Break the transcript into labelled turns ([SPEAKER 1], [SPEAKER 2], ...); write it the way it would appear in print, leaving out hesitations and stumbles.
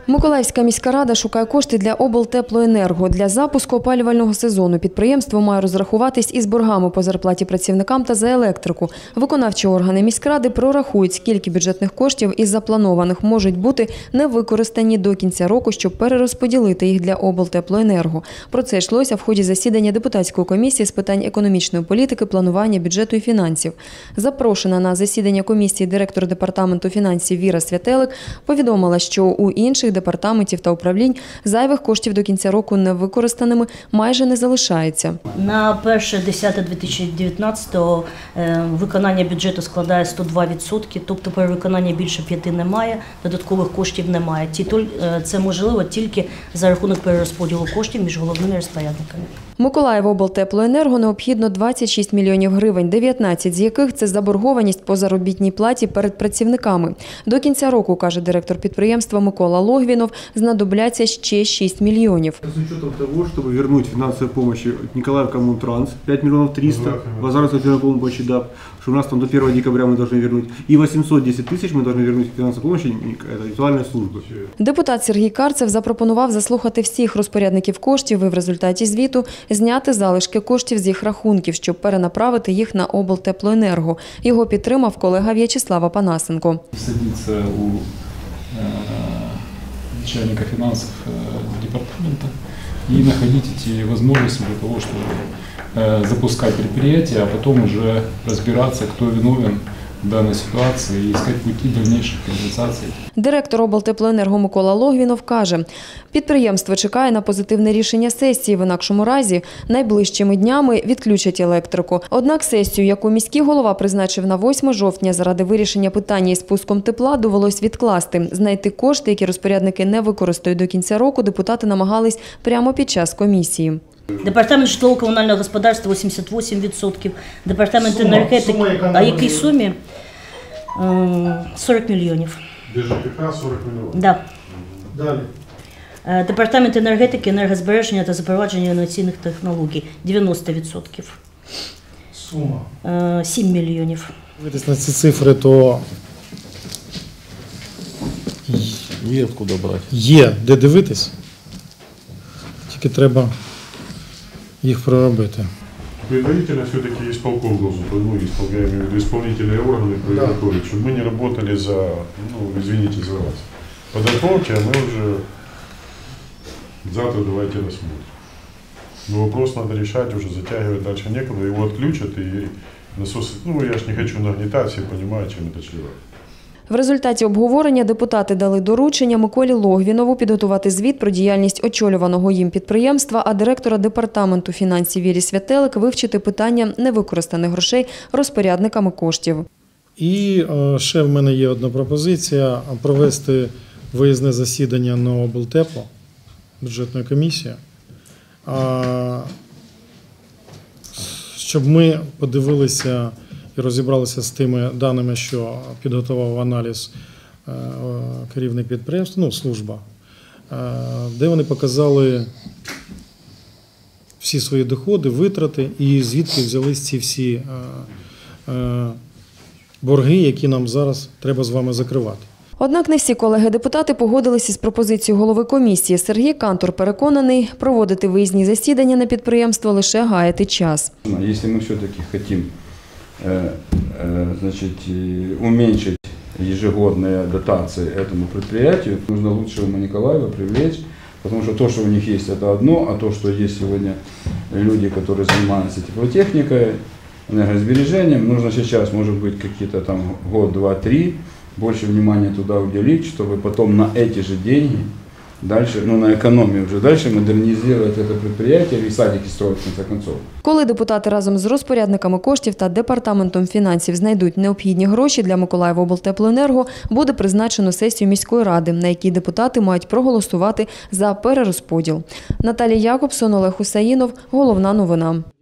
[SPEAKER 1] Миколаївська міська рада шукає кошти для облтеплоенерго. Для запуску опалювального сезону підприємство має розрахуватись із боргами по зарплаті працівникам та за електрику. Виконавчі органи міськради прорахують, скільки бюджетних коштів із запланованих можуть бути не використані до кінця року, щоб перерозподілити їх для облтеплоенерго. Про це йшлося в ході засідання депутатської комісії з питань економічної політики, планування бюджету і фінансів. Запрошена на засідання комісії директор департаменту фінансів Віра Святелик повідомила, що у інших департаментів та управлінь зайвих коштів до кінця року невикористаними майже не залишається.
[SPEAKER 2] На 1.10.2019 виконання бюджету складає 102%, тобто перевиконання більше 5 немає, додаткових коштів немає. Це можливо тільки за рахунок перерозподілу коштів між головними розпорядниками.
[SPEAKER 1] Миколаївоблтеплоенерго необхідно 26 мільйонів гривень, 19 з яких – це заборгованість по заробітній платі перед працівниками. До кінця року, каже директор підприємства Микола Логвінов, знадобляться ще 6 мільйонів.
[SPEAKER 3] З учетом того, щоб повернути фінансову допомогу Николаївкомунтранс 5 мільйонів 300, базар соціальної допомоги ДАП, що у нас там до 1 декабря ми повинні повернути, і 810 тисяч ми повинні повернути фінансову допомогу візуальної служби.
[SPEAKER 1] Депутат Сергій Карцев запропонував заслухати всіх розпорядників коштів і в результаті звіту зняти залишки коштів з їх рахунків, щоб перенаправити їх на облтеплоенерго. Його підтримав колега В'ячеслав Апанасенко.
[SPEAKER 4] Садиться у начальника финансов департамента и находить эти возможности для того, чтобы запускать предприятие, а потом уже разбираться, кто виновен в данной ситуации и искать пути дальнейших компенсаций.
[SPEAKER 1] Директор облтеплоенерго Микола Логвінов каже, підприємство чекає на позитивне рішення сесії, в інакшому разі найближчими днями відключать електрику. Однак сесію, яку міський голова призначив на 8 жовтня заради вирішення питання із спуском тепла, довелось відкласти. Знайти кошти, які розпорядники не використають до кінця року, депутати намагались прямо під час комісії.
[SPEAKER 2] Департамент житлово-комунального господарства 88%, департамент енергетики, а якій сумі? 40 мільйонів.
[SPEAKER 5] ДЖКХ 40 мільйонів?
[SPEAKER 2] Да.
[SPEAKER 5] Далі.
[SPEAKER 2] Департамент енергетики, енергозбереження та запровадження інноваційних технологій 90%.
[SPEAKER 5] Сума?
[SPEAKER 2] 7 мільйонів.
[SPEAKER 6] Дивитись на ці цифри, то є откуда брати. Є де дивитись, тільки треба їх проробити.
[SPEAKER 5] Предварительно все-таки исполком должен, я имею в виду исполнительные органы приготовить, чтобы мы не работали за, извините за вас. Подготовьте, а мы уже завтра давайте рассмотрим. Но вопрос надо решать, уже затягивать дальше некуда, его отключат и насос, я ж не хочу нагнетать, все понимают, чем это чревато.
[SPEAKER 1] В результаті обговорення депутати дали доручення Миколі Логвінову підготувати звіт про діяльність очолюваного їм підприємства, а директора департаменту фінансів Вірі Святелик вивчити питання невикористаних грошей розпорядниками коштів.
[SPEAKER 6] І ще в мене є одна пропозиція – провести виїзне засідання на облтепло, бюджетної комісії, щоб ми подивилися і розібралися з тими даними, що підготував аналіз керівник підприємства, служба, де вони показали всі свої доходи, витрати і звідки взялись ці всі борги, які нам зараз треба з вами закривати.
[SPEAKER 1] Однак не всі колеги-депутати погодилися з пропозицією голови комісії. Сергій Кантор переконаний, проводити виїзні засідання на підприємство лише гаяти час.
[SPEAKER 7] Якщо ми все-таки хочемо уменьшить ежегодные дотации этому предприятию, нужно лучшего Николаева привлечь, потому что то, что у них есть, это одно, а то, что есть сегодня люди, которые занимаются теплотехникой, энергосбережением, нужно сейчас, может быть, какие-то там год, два, три, больше внимания туда уделить, чтобы потом на эти же деньги дальше, на економію вже далі модернізувати це підприємство і садики строїти, в кінці кінців.
[SPEAKER 1] Коли депутати разом з розпорядниками коштів та департаментом фінансів знайдуть необхідні гроші для Миколаївоблтеплоенерго, буде призначено сесію міської ради, на якій депутати мають проголосувати за перерозподіл. Наталія Якобсон, Олег Хусаїнов. Головна новина.